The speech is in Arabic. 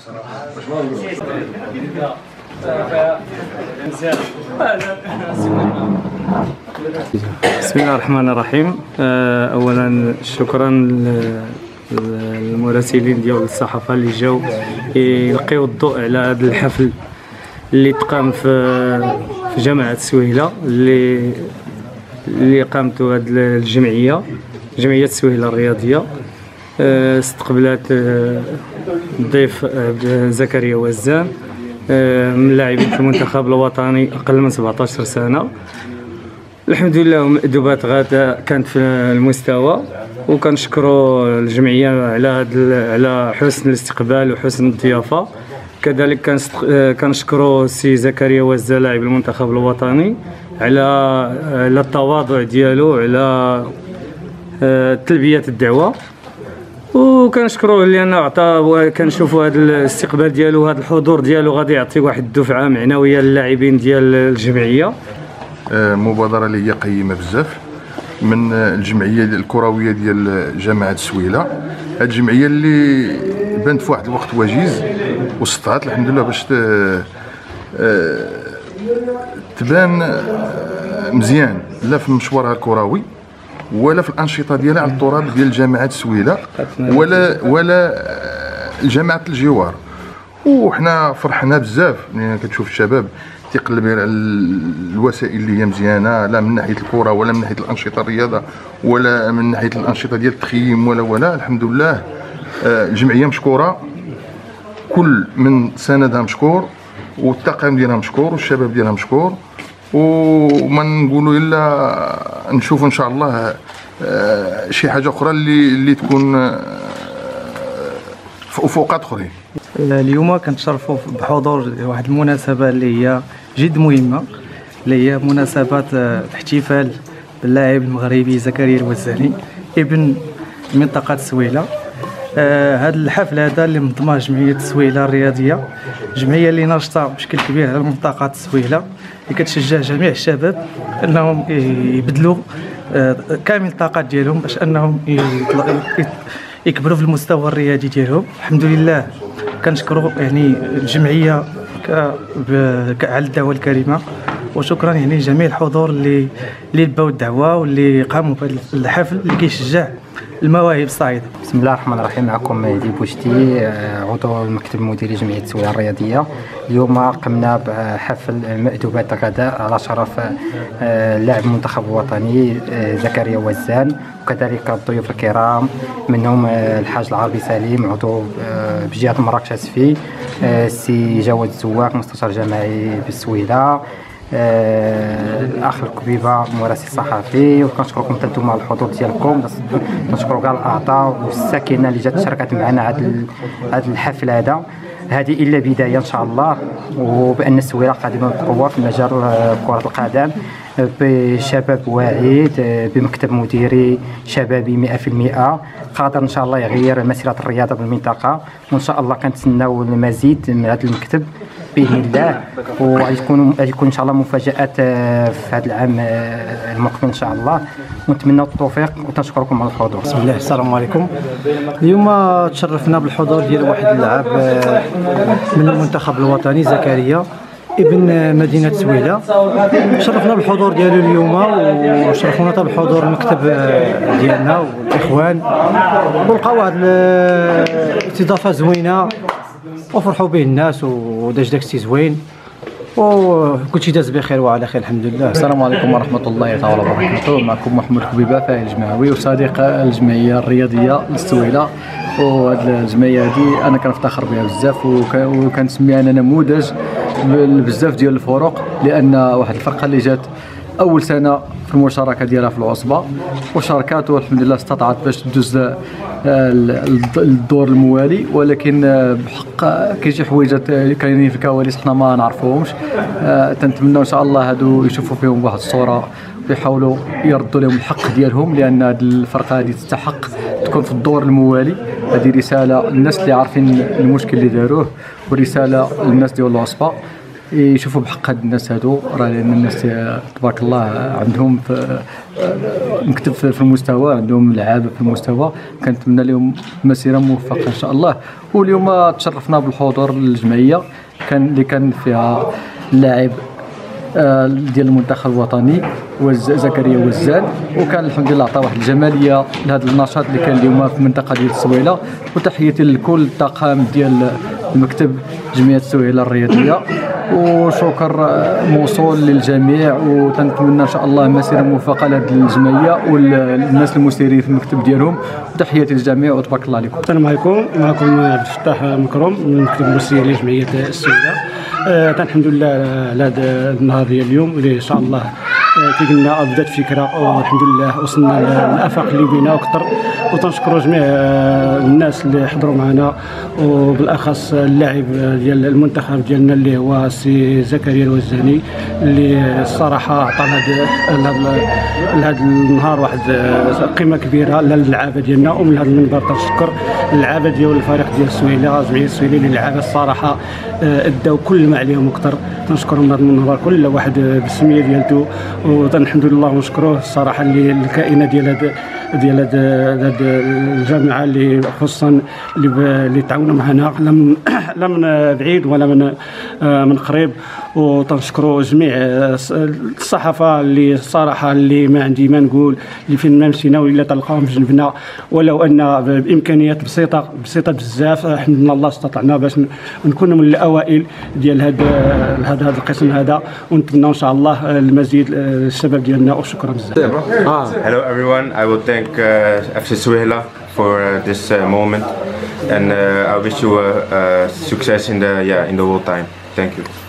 بسم الله الرحمن الرحيم. اولا شكرا للمراسلين ديال الصحافه اللي جاوا يلقيو الضوء على هذا الحفل اللي تقام في جامعه سويله اللي قامته هذه جمعيه سويله الرياضيه. استقبلت الضيف زكريا وزان من لاعبين في المنتخب الوطني اقل من 17 سنه. الحمد لله مأدوبات غاده كانت في المستوى، وكنشكروا الجمعيه على حسن الاستقبال وحسن الضيافه. كذلك كنشكروا السي زكريا وزان لاعب المنتخب الوطني على التواضع ديالو، على تلبيه الدعوه، وكنشكروه لانه عطى. كنشوفوا هذا الاستقبال ديالو، هذا الحضور ديالو غادي يعطي واحد الدفعه معنويه للاعبين ديال الجمعيه. مبادره اللي هي قيمه بزاف من الجمعيه الكرويه ديال جامعه سويله. هذه الجمعيه اللي بانت في واحد الوقت وجيز واستطاعت الحمد لله باش تبان مزيان، لا في مشوارها الكروي ولا في الانشطه ديالها على التراب ديال جامعه سويله ولا جامعه الجوار. وحنا فرحنا بزاف ملي كتشوف الشباب تيقلب على الوسائل اللي هي مزيانه، لا من ناحيه الكره ولا من ناحيه الانشطه الرياضه ولا من ناحيه الانشطه ديال التخييم ولا. الحمد لله الجمعيه مشكوره، كل من ساندها مشكور، والطاقم ديالها مشكور، والشباب ديالها مشكور. وما نقولوا الا نشوفوا ان شاء الله شي حاجه اخرى اللي تكون في افقات اخرين. اليوم كنتشرفوا بحضور واحد المناسبه اللي هي جد مهمه، اللي هي مناسبه الاحتفال باللاعب المغربي زكريا الوزاني ابن منطقه سويله. هذا الحفل هذا اللي منظمه جمعيه سويله الرياضيه، جمعيه اللي ناشطه بشكل كبير على منطقه سويله، اللي كتشجع جميع الشباب انهم يبذلوا كامل الطاقات ديالهم باش انهم يكبروا في المستوى الرياضي ديالهم. الحمد لله كنشكروا الجمعيه على الدعوه الكريمه، وشكرا جميع الحضور اللي لبوا الدعوه واللي قاموا بهذا الحفل اللي كيشجع المواهب الصاعده. بسم الله الرحمن الرحيم. معكم مهدي بوشتي، عضو المكتب المديري جمعيه سويله الرياضيه. اليوم قمنا بحفل مأدوبات الغداء على شرف لاعب المنتخب الوطني زكريا وزان، وكذلك الضيوف الكرام منهم الحاج العربي سليم عضو بجهه مراكش اسفي، السي جواد الزواق مستشار جماعي بالسويله، الاخ الكبيبه مراسل صحفي. وكنشكركم حتى نتوما على الحضور ديالكم، كنشكروا كاع الاعضاء والساكنه اللي جات شاركت معنا هذا الحفل هذا. هذه الا بدايه ان شاء الله، وبان سويله قادمه بقوه في مجال كره القدم بشباب واعد، بمكتب مديري شبابي 100% قادر ان شاء الله يغير مسيره الرياضه بالمنطقه. وان شاء الله كنتسناو المزيد من هذا المكتب باذن الله، وغادي تكون ان شاء الله مفاجات في هذا العام المقبل ان شاء الله، ونتمنى التوفيق وتنشكركم على الحضور. بسم الله، السلام عليكم. اليوم تشرفنا بالحضور ديال واحد اللاعب من المنتخب الوطني زكريا ابن مدينه سويله. شرفنا بالحضور ديالو اليوم، وشرفونا حتى بحضور المكتب ديالنا والاخوان، ولقاو واحد الاستضافه زوينه وفرحوا به الناس، وداك داكشي زوين، وكلشي داز بخير وعلى خير الحمد لله. السلام عليكم ورحمه الله تعالى وبركاته. معكم محمد كبيبه فاعل جمعوي وصديق الجمعيه الرياضيه للسويله. وهاد الجمعيه هذه انا كنفتخر بها بزاف، وكنسميها انا نموذج بزاف ديال الفرق، لان واحد الفرقه اللي جات اول سنه في المشاركه ديالها في العصبه وشاركات، والحمد لله استطاعت باش تدوز الدور الموالي، ولكن بحق كاين شي حوايج كاينين في الكواليس حنا ما نعرفوهمش. تنتمنوا ان شاء الله هادو يشوفوا فيهم واحد الصوره ويحاولوا يردوا لهم الحق ديالهم، لان هذه الفرقه هذه تستحق تكون في الدور الموالي. هذه رساله للناس اللي عارفين المشكل اللي داروه، ورساله للناس ديال العصبه. يشوفوا بحق هاد الناس هادو، راه لان الناس تبارك الله عندهم مكتب في المستوى، عندهم لعابه في المستوى. كنتمنى لهم مسيره موفقه ان شاء الله. واليوم تشرفنا بالحضور للجمعيه اللي كان فيها اللاعب ديال المنتخب الوطني زكريا وزان، وكان الحمد لله عطى واحد الجماليه لهذا النشاط اللي كان اليوم في المنطقه ديال السويله. وتحياتي لكل الطاقم ديال المكتب جمعيه السويله الرياضيه، وشكر موصول للجميع، وتنتمنى ان شاء الله مسيره موفقه لهذه الجمعيه والناس المسيرين في المكتب ديالهم. وتحياتي للجميع وتبارك الله عليكم. السلام عليكم، معكم عبد الفتاح مكروم من المكتب المسيري لجمعيه السويله. الحمد لله على هذا النهار ديال اليوم اللي ان شاء الله كي قلنا بدات فكره، والحمد لله وصلنا للافاق اللي بينا اكثر. وتنشكروا جميع الناس اللي حضروا معنا، وبالاخص اللاعب ديال المنتخب ديالنا اللي هو سي زكريا الوزاني، اللي الصراحه عطى لهذا النهار واحد قيمه كبيره للعابه ديالنا. ومن هذا المنبر تنشكر اللعابه ديال الفريق ديال السويله، جمعيه السويله اللي لعابه الصراحه اداو كل ما عليهم اكثر. تنشكرهم من هذا المنبر كل واحد بالسميه ديالته، والحمد لله ونشكروه الصراحه اللي الكائنه ديال هاد الجامعه اللي خصوصا اللي تعاونوا معنا لا من بعيد ولا من قريب. وتنشكروا جميع الصحافه اللي الصراحه اللي ما عندي ما نقول، اللي فين ما مشينا ولا تلقاهم في جنبنا، ولو ان بامكانيات بسيطه بزاف الحمد لله استطعنا باش نكونوا من الاوائل ديال هذا القسم هذا. ونتمنى ان شاء الله المزيد الشباب ديالنا. وشكرا بزاف. Hello everyone, I will thank FC Suwela for this moment, and I wish you success in the whole time. Thank you.